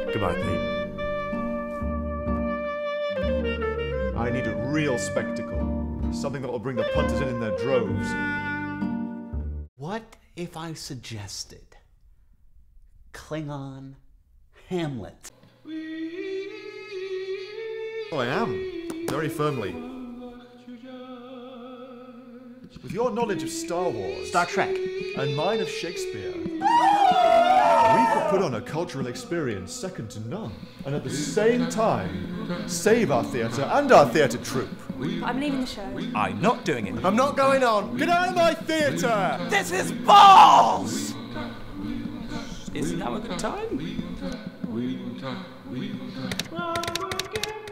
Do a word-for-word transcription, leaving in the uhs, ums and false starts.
Goodbye, Pete. I need a real spectacle. Something that will bring the punters in in their droves. What if I suggested Klingon Hamlet? Oh, I am. Very firmly. With your knowledge of Star Wars... Star Trek. And mine of Shakespeare, we could put on a cultural experience second to none, and at the same time, save our theatre and our theatre troupe. I'm leaving the show. I'm not doing it. I'm not going on! Get out of my theatre! This is balls! Is now a good time?